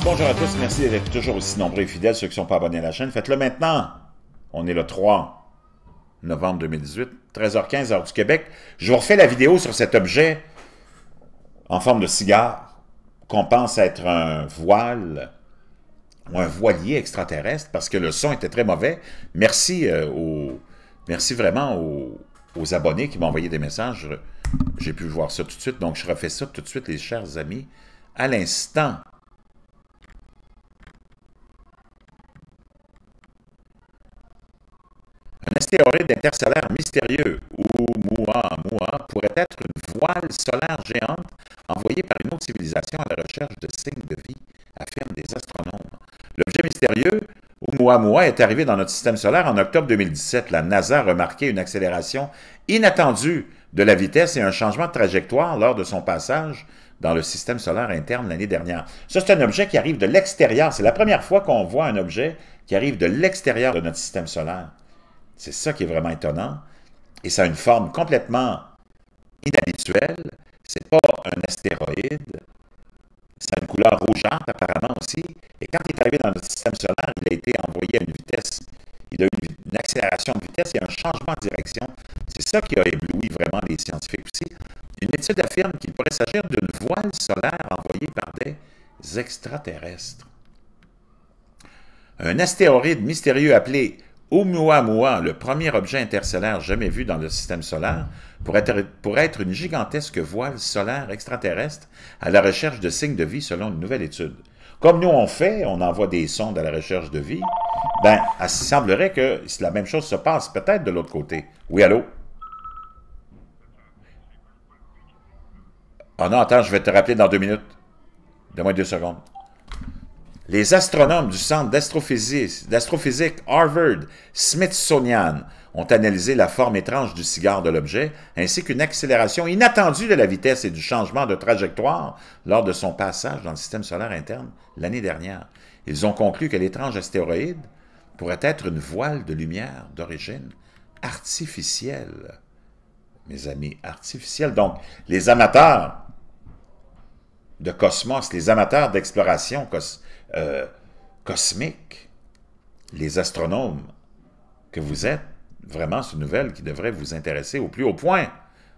Bonjour à tous, merci d'être toujours aussi nombreux et fidèles, ceux qui ne sont pas abonnés à la chaîne. Faites-le maintenant. On est le 3 novembre 2018, 13h15, heure du Québec. Je vous refais la vidéo sur cet objet en forme de cigare qu'on pense être un voile ou un voilier extraterrestre parce que le son était très mauvais. Merci, merci vraiment aux abonnés qui m'ont envoyé des messages. J'ai pu voir ça tout de suite, donc je refais ça tout de suite, les chers amis, à l'instant. Un astéroïde intersolaire mystérieux, Oumuamua, pourrait être une voile solaire géante envoyée par une autre civilisation à la recherche de signes de vie, affirment des astronomes. L'objet mystérieux, Oumuamua, est arrivé dans notre système solaire en octobre 2017. La NASA a remarqué une accélération inattendue de la vitesse et un changement de trajectoire lors de son passage dans le système solaire interne l'année dernière. Ça, c'est un objet qui arrive de l'extérieur. C'est la première fois qu'on voit un objet qui arrive de l'extérieur de notre système solaire. C'est ça qui est vraiment étonnant. Et ça a une forme complètement inhabituelle. C'est pas un astéroïde. Ça a une couleur rougeâtre apparemment aussi. Et quand il est arrivé dans notre système solaire, il a été envoyé à une vitesse. Il a eu une accélération de vitesse et un changement de direction. C'est ça qui a ébloui vraiment les scientifiques aussi. Une étude affirme qu'il pourrait s'agir d'une voile solaire envoyée par des extraterrestres. Un astéroïde mystérieux appelé Oumuamua, le premier objet intersolaire jamais vu dans le système solaire, pourrait être une gigantesque voile solaire extraterrestre à la recherche de signes de vie selon une nouvelle étude. Comme nous on fait, on envoie des sondes à la recherche de vie, ben, il semblerait que la même chose se passe peut-être de l'autre côté. Oui, allô? Oh non, attends, je vais te rappeler dans 2 minutes. Donne-moi 2 secondes. Les astronomes du Centre d'astrophysique Harvard-Smithsonian ont analysé la forme étrange du cigare de l'objet, ainsi qu'une accélération inattendue de la vitesse et du changement de trajectoire lors de son passage dans le système solaire interne l'année dernière. Ils ont conclu que l'étrange astéroïde pourrait être une voile de lumière d'origine artificielle. Mes amis, artificielle. Donc, les amateurs de cosmos, les amateurs d'exploration cosmique, les astronomes que vous êtes, vraiment c'est une nouvelle qui devrait vous intéresser au plus haut point.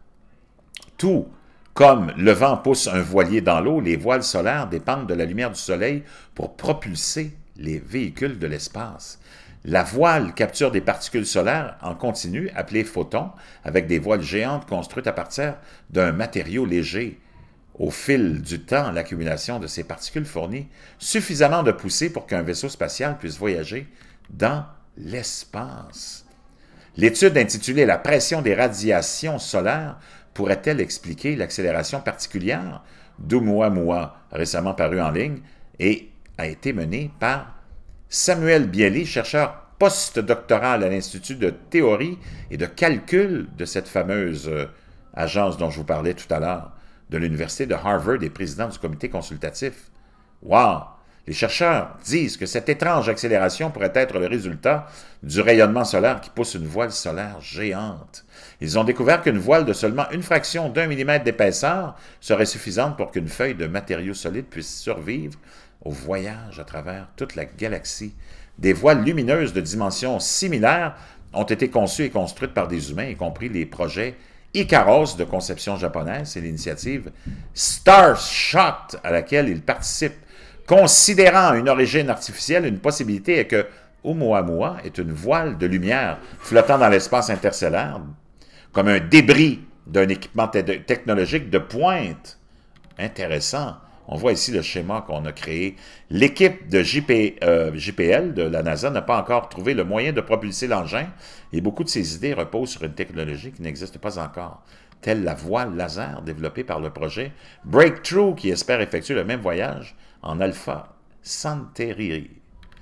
Tout comme le vent pousse un voilier dans l'eau, les voiles solaires dépendent de la lumière du soleil pour propulser les véhicules de l'espace. La voile capture des particules solaires en continu, appelées photons, avec des voiles géantes construites à partir d'un matériau léger. Au fil du temps, l'accumulation de ces particules fournit suffisamment de poussée pour qu'un vaisseau spatial puisse voyager dans l'espace. L'étude intitulée « La pression des radiations solaires » pourrait-elle expliquer l'accélération particulière d'Oumuamua, récemment parue en ligne, et a été menée par Samuel Bielli, chercheur postdoctoral à l'Institut de théorie et de calcul de cette fameuse agence dont je vous parlais tout à l'heure, de l'Université de Harvard et président du comité consultatif. Wow! Les chercheurs disent que cette étrange accélération pourrait être le résultat du rayonnement solaire qui pousse une voile solaire géante. Ils ont découvert qu'une voile de seulement une fraction d'1 millimètre d'épaisseur serait suffisante pour qu'une feuille de matériaux solides puisse survivre au voyage à travers toute la galaxie. Des voiles lumineuses de dimensions similaires ont été conçues et construites par des humains, y compris les projets Icaros de conception japonaise et l'initiative Starshot à laquelle ils participent. Considérant une origine artificielle, une possibilité est que Oumuamua est une voile de lumière flottant dans l'espace intersolaire, comme un débris d'un équipement technologique de pointe. Intéressant. On voit ici le schéma qu'on a créé. L'équipe de JPL de la NASA n'a pas encore trouvé le moyen de propulser l'engin et beaucoup de ses idées reposent sur une technologie qui n'existe pas encore, telle la voile laser développée par le projet Breakthrough qui espère effectuer le même voyage en Alpha Centauri.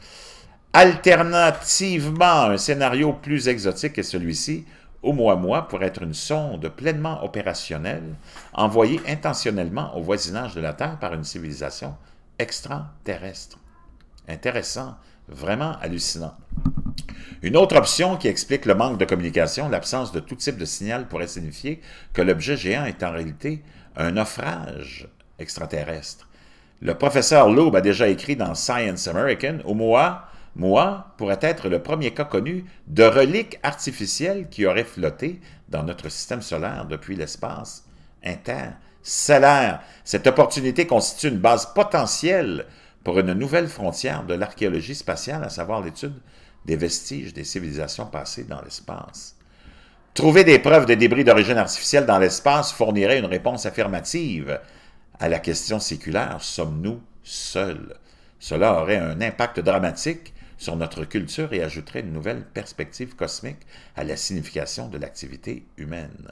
Alternativement, un scénario plus exotique est celui-ci. Oumuamua pourrait être une sonde pleinement opérationnelle envoyée intentionnellement au voisinage de la Terre par une civilisation extraterrestre. Intéressant, vraiment hallucinant. Une autre option qui explique le manque de communication, l'absence de tout type de signal pourrait signifier que l'objet géant est en réalité un naufrage extraterrestre. Le professeur Loeb a déjà écrit dans Science American, Oumuamua pourrait être le premier cas connu de relique artificielle qui aurait flotté dans notre système solaire depuis l'espace interstellaire. Cette opportunité constitue une base potentielle pour une nouvelle frontière de l'archéologie spatiale, à savoir l'étude des vestiges des civilisations passées dans l'espace. Trouver des preuves de débris d'origine artificielle dans l'espace fournirait une réponse affirmative à la question séculaire « Sommes-nous seuls ?» Cela aurait un impact dramatique sur notre culture et ajouterait une nouvelle perspective cosmique à la signification de l'activité humaine.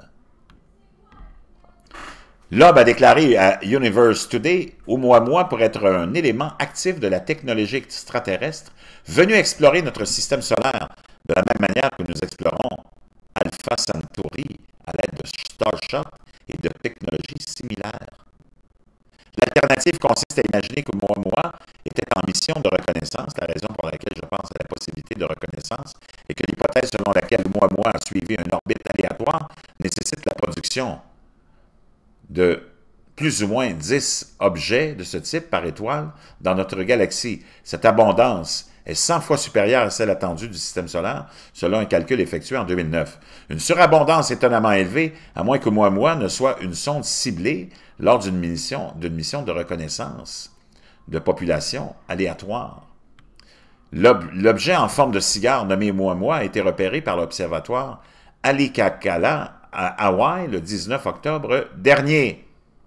Loeb a déclaré à Universe Today « Oumuamua pourrait être un élément actif de la technologie extraterrestre venu explorer notre système solaire de la même manière que nous explorons Alpha Centauri à l'aide de Starshot et de technologies similaires. L'alternative consiste à imaginer que Oumuamua était en mission de reconnaissance, la raison pour laquelle je pense à la possibilité de reconnaissance, et que l'hypothèse selon laquelle Oumuamua a suivi une orbite aléatoire nécessite la production de plus ou moins 10 objets de ce type par étoile dans notre galaxie. Cette abondance est 100 fois supérieure à celle attendue du système solaire, selon un calcul effectué en 2009. Une surabondance étonnamment élevée, à moins que Oumuamua ne soit une sonde ciblée lors d'une mission de reconnaissance de population aléatoire. L'objet en forme de cigare nommé Oumuamua a été repéré par l'observatoire Haleakala à Hawaï le 19 octobre dernier.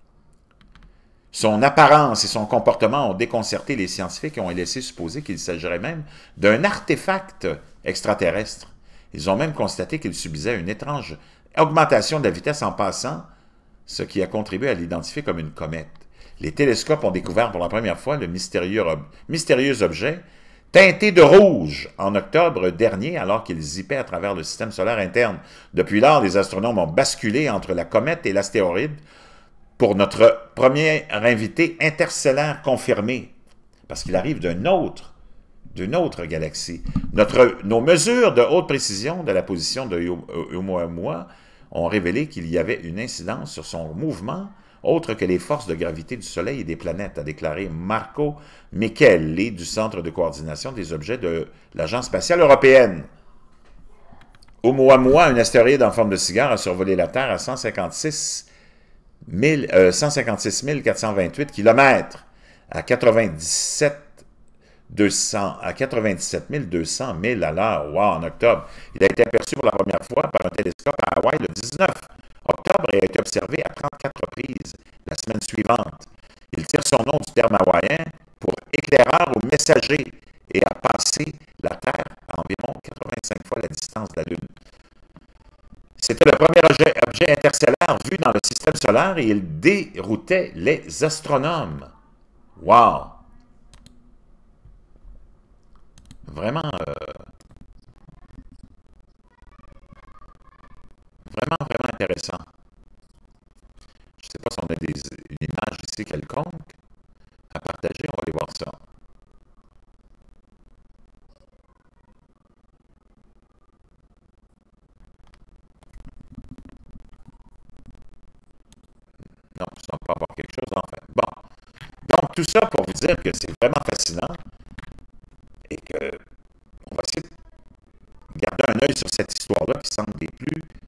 Son apparence et son comportement ont déconcerté les scientifiques et ont laissé supposer qu'il s'agirait même d'un artefact extraterrestre. Ils ont même constaté qu'il subissait une étrange augmentation de la vitesse en passant, ce qui a contribué à l'identifier comme une comète. Les télescopes ont découvert pour la première fois le mystérieux objet teinté de rouge en octobre dernier, alors qu'il zippait à travers le système solaire interne. Depuis lors, les astronomes ont basculé entre la comète et l'astéroïde pour notre premier invité interstellaire confirmé, parce qu'il arrive d'une autre galaxie. Nos mesures de haute précision de la position de Oumuamua ont révélé qu'il y avait une incidence sur son mouvement autre que les forces de gravité du Soleil et des planètes, a déclaré Marco Micheli du Centre de coordination des objets de l'Agence spatiale européenne. Oumuamua, un astéroïde en forme de cigare, a survolé la Terre à 156 428 km, à 97 200 milles à l'heure, wow, en octobre. Il a été aperçu pour la première fois par un télescope à Hawaï le 19 octobre et a été observé à 34 reprises la semaine suivante. Il tire son nom du terme hawaïen pour éclaireur ou messager et a passé la Terre à environ 85 fois la distance de la Lune. C'était le premier objet interstellaire vu dans le système solaire et il déroutait les astronomes. Wow! Vraiment, vraiment intéressant. Je ne sais pas si on a une image ici quelconque à partager, on va aller voir ça. Non, je ne sens pas avoir quelque chose, enfin. Bon. Donc, tout ça pour vous dire que c'est vraiment fascinant et qu'on va essayer de garder un œil sur cette histoire-là qui semble des plus